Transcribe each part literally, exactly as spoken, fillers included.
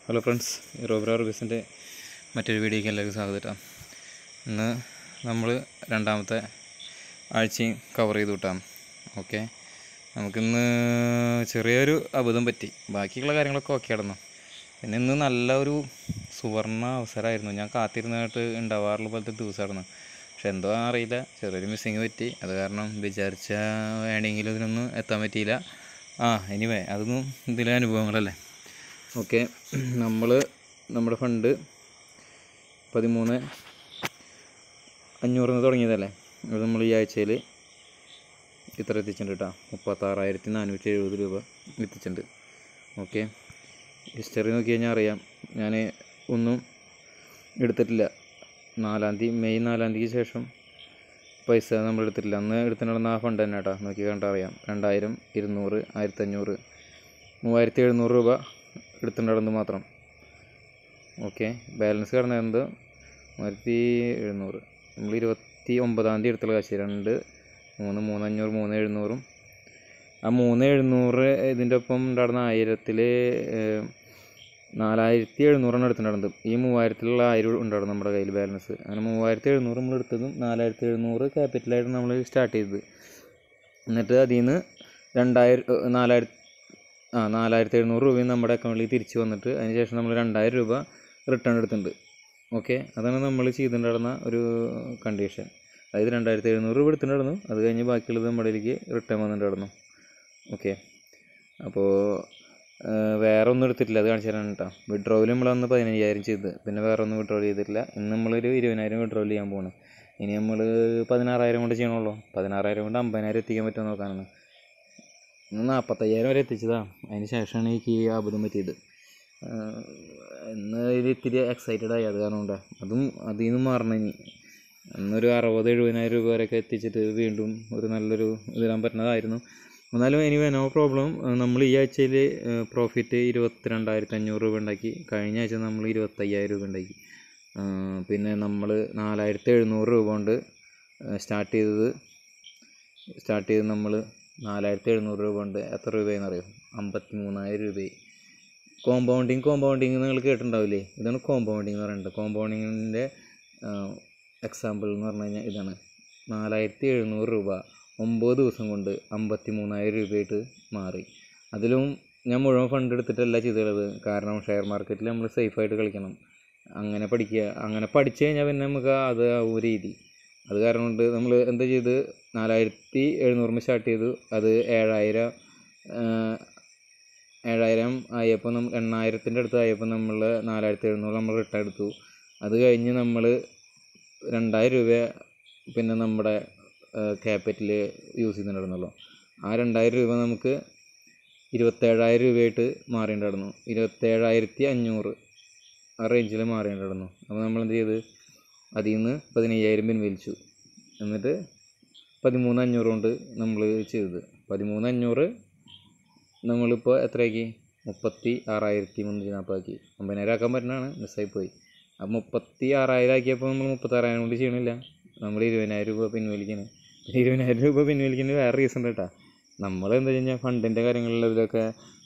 Hello friends, റോബ്ര റുബീസിൻ്റെ മറ്റൊരു വീഡിയോയ്ക്ക് എല്ലാവർക്കും സ്വാഗതം. ഇന്ന് നമ്മൾ രണ്ടാമത്തെ ആഴ്ചയും കവർ ചെയ്ത് വിട്ടാം. ഓക്കെ, നമുക്കിന്ന് ചെറിയൊരു അബദ്ധം പറ്റി. ബാക്കിയുള്ള കാര്യങ്ങളൊക്കെ ഓക്കെ ആയിരുന്നു. പിന്നെ ഇന്ന് നല്ല ഒരു സുവർണ അവസരമായിരുന്നു. ഞാൻ കാത്തിരുന്നിട്ട് ഉണ്ടാവാറുള്ള പോലത്തെ ദിവസമായിരുന്നു. പക്ഷെ എന്തോ അറിയില്ല, ചെറിയൊരു മിസ്സിങ് പറ്റി. അത് കാരണം വിചാരിച്ച വേണമെങ്കിലും ഇതിനൊന്നും എത്താൻ പറ്റിയില്ല. ആ എനിവേ അതൊന്നും ഇതിലെ അനുഭവങ്ങളല്ലേ. ഓക്കെ, നമ്മൾ നമ്മുടെ ഫണ്ട് പതിമൂന്ന് അഞ്ഞൂറിൽ നിന്ന് തുടങ്ങിയതല്ലേ. അത് നമ്മൾ ഈ ആഴ്ചയിൽ ഇത്ര എത്തിച്ചിട്ടുണ്ട് കേട്ടോ. മുപ്പത്താറായിരത്തി നാനൂറ്റി എഴുപത് രൂപ എത്തിച്ചിട്ടുണ്ട്. ഓക്കെ, ഹിസ്റ്ററി നോക്കി കഴിഞ്ഞാൽ അറിയാം, ഞാൻ ഒന്നും എടുത്തിട്ടില്ല. നാലാം തീയതി മെയ് നാലാം തീയതിക്ക് ശേഷം പൈസ നമ്മൾ എടുത്തിട്ടില്ല. അന്ന് എടുത്തിട്ടുണ്ടെന്ന് ആ ഫണ്ട് തന്നെ കേട്ടോ. നോക്കി കണ്ടാൽ അറിയാം, രണ്ടായിരം, ഇരുന്നൂറ്, ആയിരത്തഞ്ഞൂറ്, മൂവായിരത്തി എഴുന്നൂറ് രൂപ എടുത്തിട്ടുണ്ടെന്ന് മാത്രം. ഓക്കെ, ബാലൻസ് കിടന്നത് മൂവായിരത്തി എഴുന്നൂറ്. നമ്മൾ ഇരുപത്തി ഒമ്പതാം തീയതി എടുത്തുള്ള കാശ് രണ്ട് മൂന്ന് മൂന്നഞ്ഞൂറ് മൂന്ന് എഴുന്നൂറും ആ മൂന്ന് എഴുന്നൂറ് ഇതിൻ്റെ ഒപ്പം ഉണ്ടായിരുന്ന ആയിരത്തിൽ നാലായിരത്തി എഴുന്നൂറാണ് എടുത്തിട്ടുണ്ടായിരുന്നത്. ഈ മൂവായിരത്തിലുള്ള ആയിരം ഉണ്ടായിരുന്നു നമ്മുടെ കയ്യിൽ ബാലൻസ്. അങ്ങനെ മൂവായിരത്തി എഴുന്നൂറ് നമ്മൾ എടുത്തതും നാലായിരത്തി എഴുന്നൂറ് ക്യാപിറ്റലായിട്ട് നമ്മൾ സ്റ്റാർട്ട് ചെയ്തത്. എന്നിട്ട് അതിൽ നിന്ന് രണ്ടായിരം നാലായിരത്തി ആ നാലായിരത്തി എഴുന്നൂറ് രൂപയും നമ്മുടെ അക്കൗണ്ടിൽ തിരിച്ച് വന്നിട്ട് അതിന് ശേഷം നമ്മൾ രണ്ടായിരം രൂപ റിട്ടേൺ എടുത്തിട്ടുണ്ട്. ഓക്കെ, അതാണ് നമ്മൾ ചെയ്തിട്ടുണ്ടായിരുന്ന ഒരു കണ്ടീഷൻ. അതായത് രണ്ടായിരത്തി എഴുന്നൂറ് രൂപ എടുത്തിട്ടുണ്ടായിരുന്നു. അത് കഴിഞ്ഞ് ബാക്കിയുള്ളത് നമ്മുടെ ഇതിലേക്ക് റിട്ടേൺ വന്നിട്ടുണ്ടായിരുന്നു. ഓക്കെ, അപ്പോൾ വേറെ ഒന്നും എടുത്തിട്ടില്ല. അത് കാണിച്ചു തരാൻ കേട്ടോ. വിഡ്രോയിൽ നമ്മളന്ന് പതിനയ്യായിരം ചെയ്ത്, പിന്നെ വേറെ ഒന്നും വിഡ്രോൾ ചെയ്തിട്ടില്ല. ഇന്ന് നമ്മളൊരു ഇരുപതിനായിരം വിഡ്രോൾ ചെയ്യാൻ പോകണം. ഇനി നമ്മൾ പതിനാറായിരം കൊണ്ട് ചെയ്യണമല്ലോ. പതിനാറായിരം കൊണ്ട് അമ്പതിനായിരം എത്തിക്കാൻ പറ്റുമോ നോക്കാനാണ്. ഇന്ന് നാൽപ്പത്തയ്യായിരം വരെ എത്തിച്ചതാണ്. അതിന് ശേഷമാണ് എനിക്ക് ഈ അബദ്ധം പറ്റിയത്. ഇന്ന് ഇതിൽ ഇത്തിരി എക്സൈറ്റഡ് ആയി. അത് കാരണം കൊണ്ടാണ് അതും അതിൽ നിന്ന് മാറണം. ഇനി അന്നൊരു അറുപത് എഴുപതിനായിരം രൂപ വരെയൊക്കെ എത്തിച്ചിട്ട് വീണ്ടും ഒരു നല്ലൊരു ഇതിടാൻ പറ്റുന്നതായിരുന്നു. എന്നാലും എനിവേ നോ പ്രോബ്ലം. നമ്മൾ ഈ ആഴ്ചയിൽ പ്രോഫിറ്റ് ഇരുപത്തി രണ്ടായിരത്തി അഞ്ഞൂറ് രൂപ ഉണ്ടാക്കി. കഴിഞ്ഞ ആഴ്ച നമ്മൾ ഇരുപത്തയ്യായിരം രൂപ ഉണ്ടാക്കി. പിന്നെ നമ്മൾ നാലായിരത്തി എഴുന്നൂറ് രൂപ കൊണ്ട് സ്റ്റാർട്ട് ചെയ്തത് സ്റ്റാർട്ട് ചെയ്ത് നമ്മൾ നാലായിരത്തി എഴുന്നൂറ് രൂപ കൊണ്ട് എത്ര രൂപയെന്ന് അറിയാം? അമ്പത്തി മൂന്നായിരം രൂപയായി. കോമ്പൗണ്ടിങ് കോമ്പൗണ്ടിങ് നിങ്ങൾ കേട്ടിട്ടുണ്ടാവില്ലേ? ഇതാണ് കോമ്പൗണ്ടിങ് എന്ന് പറയുന്നത്. കോമ്പൗണ്ടിങ്ങിൻ്റെ എക്സാമ്പിൾ എന്ന് പറഞ്ഞു കഴിഞ്ഞാൽ ഇതാണ്. നാലായിരത്തി എഴുന്നൂറ് രൂപ ഒമ്പത് ദിവസം കൊണ്ട് അമ്പത്തി മൂന്നായിരം രൂപയായിട്ട് മാറി. അതിലും ഞാൻ മുഴുവൻ ഫണ്ട് എടുത്തിട്ടല്ല ചെയ്തിട്ടുള്ളത്. കാരണം ഷെയർ മാർക്കറ്റിൽ നമ്മൾ സേഫായിട്ട് കളിക്കണം. അങ്ങനെ പഠിക്കുക. അങ്ങനെ പഠിച്ചു കഴിഞ്ഞാൽ പിന്നെ നമുക്ക് അത് ആ ഒരു രീതി. അത് കാരണം കൊണ്ട് നമ്മൾ എന്താ ചെയ്ത്, നാലായിരത്തി എഴുന്നൂറിന് സ്റ്റാർട്ട് ചെയ്തു. അത് ഏഴായിരം ഏഴായിരം ആയപ്പോൾ നമ്മൾ എണ്ണായിരത്തിൻ്റെ അടുത്ത് ആയപ്പോൾ നമ്മൾ നാലായിരത്തി എഴുന്നൂറ് നമ്മൾ റിട്ടേൺ എടുത്തു. അത് കഴിഞ്ഞ് നമ്മൾ രണ്ടായിരം രൂപ പിന്നെ നമ്മുടെ ക്യാപിറ്റൽ യൂസ് ചെയ്തിട്ടുണ്ടായിരുന്നല്ലോ. ആ രണ്ടായിരം രൂപ നമുക്ക് ഇരുപത്തേഴായിരം രൂപയായിട്ട് മാറിയിട്ടുണ്ടായിരുന്നു. ഇരുപത്തേഴായിരത്തി അഞ്ഞൂറ് ആ റേഞ്ചിൽ മാറിയിട്ടുണ്ടായിരുന്നു. അപ്പോൾ നമ്മൾ എന്ത് ചെയ്ത്, അതിൽ നിന്ന് പതിനയ്യായിരം പിൻവലിച്ചു. എന്നിട്ട് പതിമൂന്ന് അഞ്ഞൂറ് കൊണ്ട് നമ്മൾ ചെയ്തത്. പതിമൂന്ന് അഞ്ഞൂറ് നമ്മളിപ്പോൾ എത്രയാക്കി? മുപ്പത്തി ആറായിരത്തി മുന്നൂറ്റി നാൽപ്പതാക്കി. അമ്പതിനായിരം ആക്കാൻ പറ്റുന്നതാണ്, മിസ്സായിപ്പോയി. അപ്പോൾ മുപ്പത്തി ആറായിരം ആക്കിയപ്പോൾ നമ്മൾ മുപ്പത്താറായിരം കൊണ്ട് ചെയ്യണില്ല. നമ്മൾ ഇരുപതിനായിരം രൂപ പിൻവലിക്കുന്നത്. ഇരുപതിനായിരം രൂപ പിൻവലിക്കുന്നത് വേറെ റീസൺ കേട്ടോ. നമ്മൾ എന്താ വെച്ച് കഴിഞ്ഞാൽ ഫണ്ടിൻ്റെ കാര്യങ്ങളിൽ ഇതിലൊക്കെ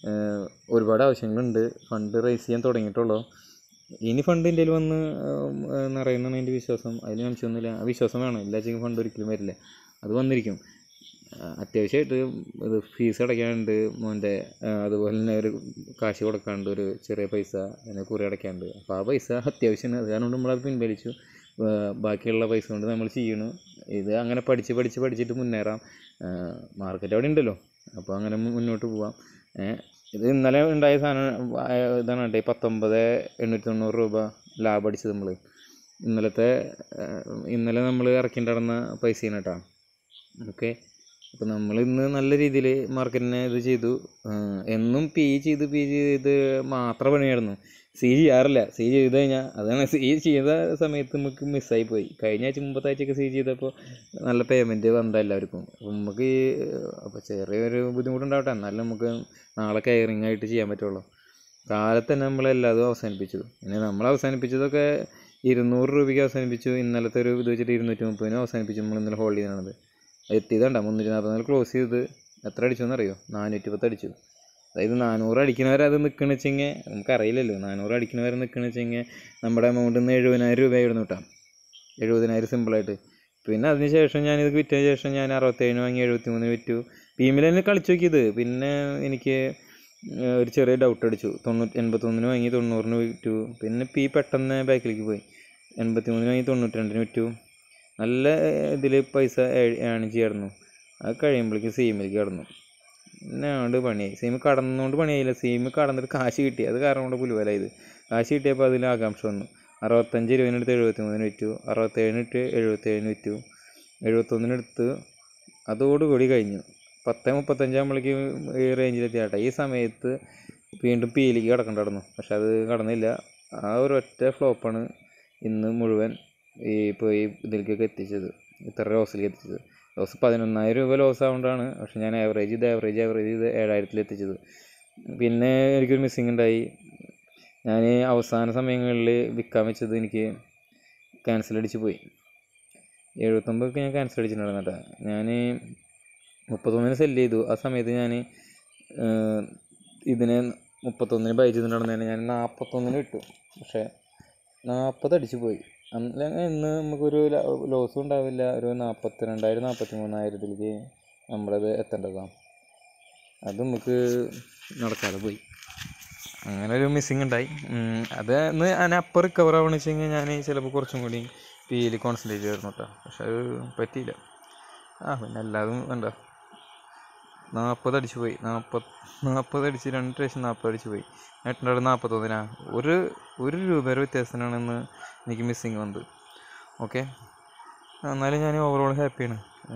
ഒരുപാട് ആവശ്യങ്ങളുണ്ട്. ഫണ്ട് റേസ് ചെയ്യാൻ തുടങ്ങിയിട്ടുള്ളൂ. ഇനി ഫണ്ട് ഇന്ത്യയിൽ വന്ന് നിറയുന്നതാണ് എൻ്റെ വിശ്വാസം. അതിൽ കാണിച്ചൊന്നുമില്ല. ആ വിശ്വാസം വേണം. എല്ലാച്ചെങ്കിലും ഫണ്ട് ഒരിക്കലും വരില്ല. അത് വന്നിരിക്കും. അത്യാവശ്യമായിട്ട് ഇത് ഫീസ് അടയ്ക്കാനുണ്ട് മോൻ്റെ. അതുപോലെ തന്നെ ഒരു കാശ് കൊടുക്കാനുണ്ട്, ഒരു ചെറിയ പൈസ അതിനെ കുറി അടയ്ക്കാനുണ്ട്. അപ്പോൾ ആ പൈസ അത്യാവശ്യമാണ്. അത് കാരണം നമ്മളത് പിൻവലിച്ചു. ബാക്കിയുള്ള പൈസ കൊണ്ട് നമ്മൾ ചെയ്യണു. ഇത് അങ്ങനെ പഠിച്ച് പഠിച്ച് പഠിച്ചിട്ട് മുന്നേറാം. മാർക്കറ്റ് അവിടെ ഉണ്ടല്ലോ, അപ്പോൾ അങ്ങനെ മുന്നോട്ട് പോവാം. ഇത് ഇന്നലെ ഉണ്ടായ സാധനം ഇതാണ് കേട്ടോ. പത്തൊമ്പത് എണ്ണൂറ്റി തൊണ്ണൂറ് രൂപ ലാഭം അടിച്ചത് നമ്മൾ ഇന്നലത്തെ ഇന്നലെ നമ്മൾ ഇറക്കിയിട്ടുണ്ടായിരുന്ന പൈസയാണ് കേട്ടോ. ഓക്കെ, അപ്പോൾ നമ്മൾ ഇന്ന് നല്ല രീതിയിൽ മാർക്കറ്റിനെ ഇത് ചെയ്തു. എന്നും പി ചെയ്ത് പി ചെയ്ത് മാത്രം പണിയായിരുന്നു. സി ചെയ്യാറില്ല. സി ചെയ്ത് കഴിഞ്ഞാൽ അതാണ്, സി ചെയ്ത സമയത്ത് നമുക്ക് മിസ്സായി പോയി. കഴിഞ്ഞ ആഴ്ച മുമ്പത്തെ ആഴ്ചയൊക്കെ സി ചെയ്തപ്പോൾ നല്ല പേയ്മെൻറ്റ് വന്നത് എല്ലാവർക്കും. അപ്പോൾ നമുക്ക് അപ്പോൾ ചെറിയൊരു ബുദ്ധിമുട്ടുണ്ടാവട്ടെ, എന്നാലും നമുക്ക് നാളെ കെയറിങ് ആയിട്ട് ചെയ്യാൻ പറ്റുള്ളൂ. കാലത്ത് തന്നെ നമ്മളെല്ലാതും അവസാനിപ്പിച്ചു. പിന്നെ നമ്മൾ അവസാനിപ്പിച്ചതൊക്കെ ഇരുന്നൂറ് രൂപയ്ക്ക് അവസാനിപ്പിച്ചു. ഇന്നലത്തെ ഒരു ഇത് വെച്ചിട്ട് ഇരുന്നൂറ്റി മുപ്പതിനും അവസാനിപ്പിച്ചു. നമ്മൾ ഇന്നലെ ഹോൾഡ് ചെയ്യണത് എത്തിയതാണ്ട മുന്നൂറ്റി നാൽപ്പത്തിനാല് ക്ലോസ് ചെയ്ത് എത്ര അടിച്ചു എന്നറിയോ? നാനൂറ്റി പത്ത് അടിച്ചു. അതായത് നാനൂറ് അടിക്കണവരെ അത് നിൽക്കണമെന്ന് വെച്ചെങ്കിൽ നമുക്കറിയില്ലല്ലോ. നാനൂറ് അടിക്കണവരെ നിൽക്കണമെന്ന് വെച്ചെങ്കിൽ നമ്മുടെ എമൗണ്ടിൽ നിന്ന് എഴുപതിനായിരം രൂപയായിരുന്നു കേട്ടോ, എഴുപതിനായിരം സിമ്പിളായിട്ട്. പിന്നെ അതിന് ശേഷം ഞാനിത് വിറ്റതിന് ശേഷം ഞാൻ അറുപത്തേഴിന് വാങ്ങി എഴുപത്തി മൂന്നിന് വിറ്റു. പീമിൽ തന്നെ കളിച്ചു നോക്കിയത്. പിന്നെ എനിക്ക് ഒരു ചെറിയ ഡൗട്ട് അടിച്ചു. തൊണ്ണൂറ്റി എൺപത്തൊന്നിന് വാങ്ങി തൊണ്ണൂറിന് വിറ്റു. പിന്നെ പി പെട്ടെന്ന് ബാക്കിലേക്ക് പോയി. എൺപത്തി മൂന്നിന് വാങ്ങി തൊണ്ണൂറ്റി രണ്ടിന് വിറ്റു. നല്ല ഇതിൽ പൈസ ഏൺ ചെയ്യായിരുന്നു. അത് കഴിയുമ്പോഴേക്കും സീമിലേക്ക് കടന്നു. പിന്നെ ആണ്ട് പണിയായി. സീമ് കടന്നുകൊണ്ട് പണിയായില്ല, സീമ് കടന്നിട്ട് കാശ് കിട്ടി. അത് കാരണം കൊണ്ട് പുലുവലായത്. കാശ് കിട്ടിയപ്പോൾ അതിൽ ആകാംക്ഷ വന്നു. അറുപത്തഞ്ച് ഇരുപതിനെടുത്ത് എഴുപത്തി മൂന്നിന് വിറ്റു. അറുപത്തേഴിനിട്ട് എഴുപത്തേഴിന് വിറ്റു. എഴുപത്തൊന്നിനെടുത്ത് അതോടുകൂടി കഴിഞ്ഞു. പത്ത് മുപ്പത്തഞ്ചാകുമ്പോഴേക്ക് ഈ റേഞ്ചിലെത്തിയാട്ടെ. ഈ സമയത്ത് വീണ്ടും പീലേക്ക് കിടക്കണ്ടായിരുന്നു. പക്ഷെ അത് കടന്നില്ല. ആ ഒരു ഒറ്റ ഫ്ലോപ്പാണ് ഇന്ന് മുഴുവൻ ഈ ഇപ്പോൾ ഈ ഇതിലേക്കൊക്കെ എത്തിച്ചത്, ഇത്ര ലോസിലേക്ക് എത്തിച്ചത്. ലോസ് പതിനൊന്നായിരം രൂപ ലോസ് ആവുകൊണ്ടാണ്. പക്ഷെ ഞാൻ ആവറേജ് ചെയ്ത് ആവറേജ് ആവറേജ് ചെയ്ത് ഏഴായിരത്തിൽ എത്തിച്ചത്. പിന്നെ എനിക്കൊരു മിസ്സിങ് ഉണ്ടായി. ഞാൻ അവസാന സമയങ്ങളിൽ വിൽക്കാൻ വെച്ചത് എനിക്ക് ക്യാൻസൽ അടിച്ച് പോയി. എഴുപത്തൊമ്പതൊക്കെ ഞാൻ ക്യാൻസൽ അടിച്ചിട്ടുണ്ടായിരുന്നു കേട്ടോ. ഞാൻ മുപ്പത്തൊന്നിന് സെല്ല് ചെയ്തു. ആ സമയത്ത് ഞാൻ ഇതിനെ മുപ്പത്തൊന്നിന് ബൈ ചെയ്തിട്ടുണ്ടായിരുന്നതിന് ഞാൻ നാൽപ്പത്തൊന്നിന് ഇട്ടു. പക്ഷേ നാൽപ്പത് അടിച്ച് പോയി. അന്ന് ഇന്ന് നമുക്കൊരു ലോസും ഉണ്ടാവില്ല. ഒരു നാൽപ്പത്തി രണ്ടായിരം നാൽപ്പത്തി മൂന്നായിരത്തിലേക്ക് നമ്മളത് എത്തേണ്ടതാണ്. അത് നമുക്ക് നടക്കാതെ പോയി. അങ്ങനെ ഒരു മിസ്സിങ് ഉണ്ടായി. അത് ഇന്ന് ഞാൻ അപ്പം റിക്കവർ ആവുകയെന്ന് വെച്ച് കഴിഞ്ഞാൽ ഞാൻ ചിലപ്പോൾ കുറച്ചും കൂടി പിയിൽ കോൺസെൻട്രേറ്റ് ചെയ്യായിരുന്നു കേട്ടോ. പക്ഷെ അത് പറ്റിയില്ല. ആ പിന്നെ എല്ലാതും എന്താ നാൽപ്പത് അടിച്ച് പോയി. നാൽപ്പത് നാൽപ്പത് അടിച്ച് രണ്ട് ലക്ഷം നാൽപ്പത് അടിച്ച് പോയി. എട്ടുണ്ടാവും നാൽപ്പത്തൊന്നിനാ. ഒരു ഒരു രൂപയുടെ വ്യത്യാസത്തിനാണ് ഇന്ന് എനിക്ക് മിസ്സിങ് വന്നത്. ഓക്കെ, എന്നാലും ഞാൻ ഓവറോൾ ഹാപ്പിയാണ്.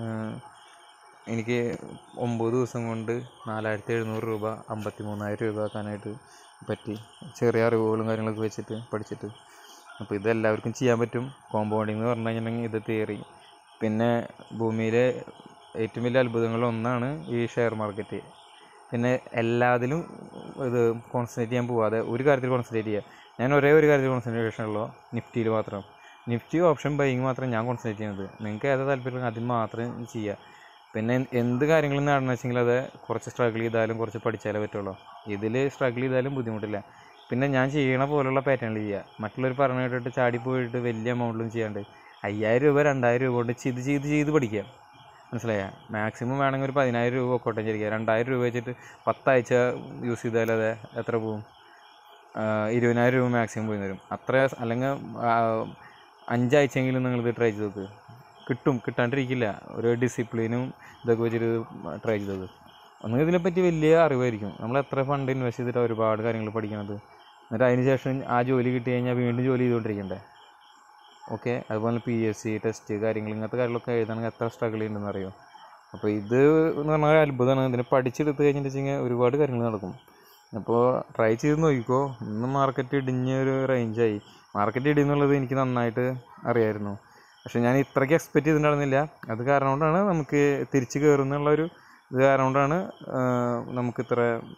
എനിക്ക് ഒമ്പത് ദിവസം കൊണ്ട് നാലായിരത്തി എഴുന്നൂറ് രൂപ അമ്പത്തി മൂന്നായിരം രൂപ ആക്കാനായിട്ട് പറ്റി. ചെറിയ അറിവുകളും കാര്യങ്ങളൊക്കെ വെച്ചിട്ട് പഠിച്ചിട്ട്. അപ്പോൾ ഇത് എല്ലാവർക്കും ചെയ്യാൻ പറ്റും. കോമ്പൗണ്ടിങ് എന്ന് പറഞ്ഞു കഴിഞ്ഞിട്ടുണ്ടെങ്കിൽ ഇത് തിയറി. പിന്നെ ഭൂമിയിലെ ഏറ്റവും വലിയ അത്ഭുതങ്ങളിൽ ഒന്നാണ് ഈ ഷെയർ മാർക്കറ്റ്. പിന്നെ എല്ലാത്തിലും ഇത് കോൺസെൻട്രേറ്റ് ചെയ്യാൻ പോവാതെ ഒരു കാര്യത്തിൽ കോൺസെൻട്രേറ്റ് ചെയ്യുക. ഞാൻ ഒരേ ഒരു കാര്യത്തിൽ കോൺസെൻട്രേഷൻ ഉള്ളൂ, നിഫ്റ്റിയിൽ മാത്രം. നിഫ്റ്റി ഓപ്ഷൻ ബൈയിങ് മാത്രം ഞാൻ കോൺസെൻട്രേറ്റ് ചെയ്യുന്നത്. നിങ്ങൾക്ക് ഏതാ താല്പര്യം അതിൽ മാത്രം ചെയ്യുക. പിന്നെ എന്ത് കാര്യങ്ങളും നടന്നു വെച്ചെങ്കിൽ അത് കുറച്ച് സ്ട്രഗിൾ ചെയ്താലും കുറച്ച് പഠിച്ചാലേ പറ്റുള്ളൂ. ഇതിൽ സ്ട്രഗിൾ ചെയ്താലും ബുദ്ധിമുട്ടില്ല. പിന്നെ ഞാൻ ചെയ്യണ പോലുള്ള പാറ്റേണിൽ ചെയ്യുക. മറ്റുള്ളവർ പറഞ്ഞു കേട്ടിട്ട് ചാടിപ്പോയിട്ട് വലിയ എമൗണ്ടിലും ചെയ്യാണ്ട് അയ്യായിരം രൂപ രണ്ടായിരം രൂപ കൊണ്ട് ചെയ്ത് ചെയ്ത് ചെയ്ത് പഠിക്കുക. മനസ്സിലായ? മാക്സിമം വേണമെങ്കിൽ ഒരു പതിനായിരം രൂപ ഒക്കോട്ടം ചെയ്യിക്കുക. രണ്ടായിരം രൂപ വെച്ചിട്ട് പത്താഴ്ച യൂസ് ചെയ്താൽ അത് എത്ര പോവും? ഇരുപതിനായിരം രൂപ മാക്സിമം പോയി തരും. അത്ര അല്ലെങ്കിൽ അഞ്ചാഴ്ചയെങ്കിലും നിങ്ങളിത് ട്രൈ ചെയ്ത് നോക്ക്. കിട്ടും, കിട്ടാണ്ടിരിക്കില്ല. ഒരു ഡിസിപ്ലിനും ഇതൊക്കെ വെച്ചിട്ട് ട്രൈ ചെയ്തത്. ഒന്നുകിൽ ഇതിനെപ്പറ്റി വലിയ അറിവായിരിക്കും. നമ്മൾ എത്ര ഫണ്ട് ഇൻവെസ്റ്റ് ചെയ്തിട്ട് ഒരുപാട് കാര്യങ്ങൾ പഠിക്കണത്. എന്നിട്ട് അതിന് ശേഷം ആ ജോലി കിട്ടി കഴിഞ്ഞാൽ വീണ്ടും ജോലി ചെയ്തുകൊണ്ടിരിക്കണ്ടേ? ഓക്കെ, അതുപോലെ പി എസ് സി ടെസ്റ്റ് കാര്യങ്ങൾ ഇങ്ങനത്തെ കാര്യങ്ങളൊക്കെ എഴുതണമെങ്കിൽ എത്ര സ്ട്രഗിൾ ചെയ്യുന്നുണ്ടെന്ന് അറിയോ? അപ്പോൾ ഇത് എന്ന് പറഞ്ഞാൽ അത്ഭുതമാണ്. ഇതിനെ പഠിച്ചെടുത്ത് കഴിഞ്ഞിട്ട് വെച്ച് കഴിഞ്ഞാൽ ഒരുപാട് കാര്യങ്ങൾ നടക്കും. അപ്പോൾ ട്രൈ ചെയ്ത് നോക്കിക്കോ. ഇന്ന് മാർക്കറ്റ് ഇടിഞ്ഞൊരു റേഞ്ചായി. മാർക്കറ്റ് ഇടിയെന്നുള്ളത് എനിക്ക് നന്നായിട്ട് അറിയായിരുന്നു. പക്ഷെ ഞാൻ ഇത്രയ്ക്ക് എക്സ്പെക്റ്റ് ചെയ്തിട്ടുണ്ടായിരുന്നില്ല. അത് കാരണം കൊണ്ടാണ് നമുക്ക് തിരിച്ച് കയറുന്നുള്ളൊരു ഇത് കാരണം കൊണ്ടാണ് നമുക്ക് ഇത്ര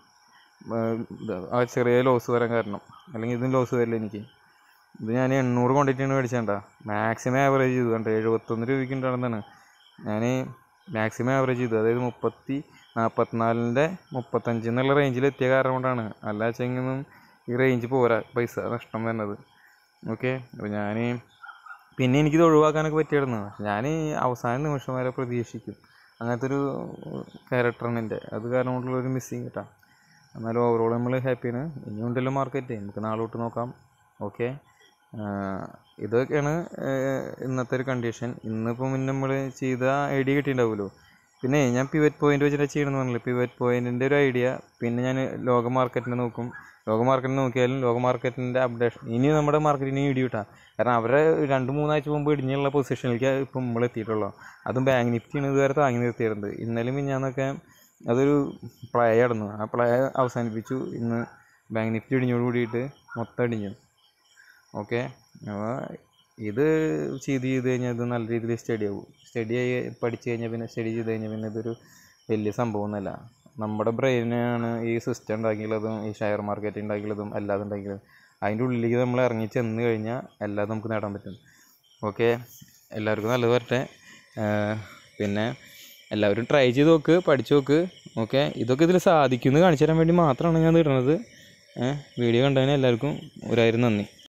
ആ ചെറിയ ലോസ് വരാൻ കാരണം. അല്ലെങ്കിൽ ഇതും ലോസ് വരില്ല എനിക്ക്. ഇത് ഞാൻ എണ്ണൂറ് ക്വാണ്ടിറ്റിയാണ് മേടിച്ചേണ്ട. മാക്സിമം ആവറേജ് ചെയ്തു കണ്ടോ, എഴുപത്തൊന്ന് രൂപയ്ക്ക് ഉണ്ടാകുന്നതാണ്. ഞാൻ മാക്സിമം ആവറേജ് ചെയ്തു. അതായത് മുപ്പത്തി നാൽപ്പത്തിനാലിൻ്റെ മുപ്പത്തഞ്ച് എന്നുള്ള റേഞ്ചിൽ എത്തിയ കാരണം കൊണ്ടാണ്. അല്ല വെച്ചെങ്കിലും ഈ റേഞ്ച് പോരാ, പൈസ നഷ്ടം വരുന്നത്. ഓക്കെ, അപ്പോൾ ഞാൻ പിന്നെ എനിക്കിത് ഒഴിവാക്കാനൊക്കെ പറ്റിയായിരുന്നു. ഞാൻ അവസാന നിമിഷം വരെ പ്രതീക്ഷിക്കും. അങ്ങനത്തെ ഒരു ക്യാരക്ടറാണ് എൻ്റെ. അത് കാരണം കൊണ്ടുള്ളൊരു മിസ്സിങ് കിട്ടാം. എന്നാലും ഓവറോൾ നമ്മൾ ഹാപ്പിയാണ്. ഇനിയുണ്ടല്ലോ മാർക്കറ്റ്, നമുക്ക് നാളെ തൊട്ട് നോക്കാം. ഓക്കെ, ഇതൊക്കെയാണ് ഇന്നത്തെ ഒരു കണ്ടീഷൻ. ഇന്നിപ്പോൾ മുന്നേ നമ്മൾ ചെയ്ത ഐഡിയ കിട്ടിയിട്ടുണ്ടാവുമല്ലോ. പിന്നെ ഞാൻ പിവറ്റ് പോയിൻ്റ് വെച്ചിട്ട് ചെയ്യണമെന്ന് പറഞ്ഞില്ല. പിവറ്റ് പോയിൻറ്റിൻ്റെ ഒരു ഐഡിയ. പിന്നെ ഞാൻ ലോക മാർക്കറ്റിനെ നോക്കും. ലോക മാർക്കറ്റിനെ നോക്കിയാലും ലോക മാർക്കറ്റിൻ്റെ അപ്ഡേഷൻ ഇനി നമ്മുടെ മാർക്കറ്റിന് ഇടിയും കിട്ടാം. കാരണം അവരെ രണ്ട് മൂന്നാഴ്ച മുമ്പ് ഇടിഞ്ഞുള്ള പൊസിഷനിലേക്ക് ഇപ്പം നമ്മൾ എത്തിയിട്ടുള്ളൂ. അതും ബാങ്ക് നിഫ്റ്റിയാണ് ഇതുവരെ താങ്ങി നിർത്തിയിരുന്നത്. ഇന്നലെയും മിഞ്ഞാന്നൊക്കെ അതൊരു പ്ലേ ആയിരുന്നു. ആ പ്ലേ അവസാനിപ്പിച്ചു. ഇന്ന് ബാങ്ക് നിഫ്റ്റി ഇടിഞ്ഞോട് കൂടിയിട്ട് മൊത്തം ഇടിഞ്ഞു. ഓക്കെ, അപ്പോൾ ഇത് ചെയ്ത് ചെയ്ത് കഴിഞ്ഞാൽ ഇത് നല്ല രീതിയിൽ സ്റ്റഡി ആവും. സ്റ്റഡി ആയി പഠിച്ചു കഴിഞ്ഞാൽ പിന്നെ സ്റ്റഡി ചെയ്ത് കഴിഞ്ഞാൽ പിന്നെ ഇതൊരു വലിയ സംഭവമൊന്നുമല്ല. നമ്മുടെ ബ്രെയിനാണ് ഈ സിസ്റ്റം ഉണ്ടാക്കിയുള്ളതും ഈ ഷെയർ മാർക്കറ്റ് ഉണ്ടാക്കിയുള്ളതും എല്ലാതും ഉണ്ടാക്കിയുള്ളതും. അതിൻ്റെ ഉള്ളിലേക്ക് നമ്മൾ ഇറങ്ങി ചെന്ന് കഴിഞ്ഞാൽ എല്ലാം നമുക്ക് നേടാൻ പറ്റും. ഓക്കെ, എല്ലാവർക്കും നല്ലത് വരട്ടെ. പിന്നെ എല്ലാവരും ട്രൈ ചെയ്ത് നോക്ക്, പഠിച്ചു നോക്ക്. ഓക്കെ, ഇതൊക്കെ ഇതിൽ സാധിക്കുമെന്ന് കാണിച്ചു തരാൻ വേണ്ടി മാത്രമാണ് ഞാൻ ഇടുന്നത്. വീഡിയോ കണ്ടതിന് എല്ലാവർക്കും ഒരായിരം നന്ദി.